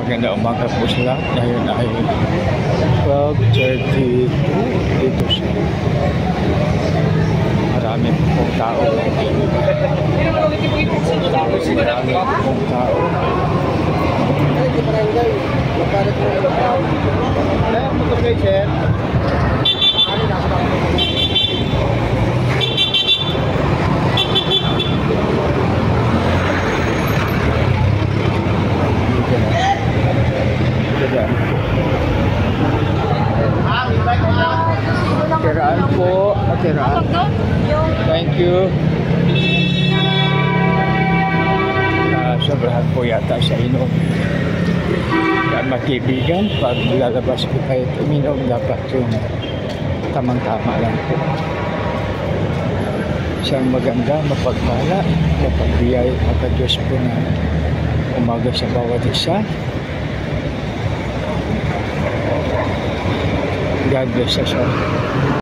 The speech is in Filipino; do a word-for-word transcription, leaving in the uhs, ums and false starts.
Maganda umaga po sa lahat. Ngayon ay twelve thirty-two dito sa marami pong tao. Marami pong tao. Kiraan po, kiraan. Thank you. Uh, sobrahan po yata sa inom. Kaya magkibigan, pag lalabas po kayo uminom, dapat yung tamang-tama lang po. Isang maganda, mapagpala, mapagbiyay, mapag-Diyos po na umaga sa bawat isa. God bless us all.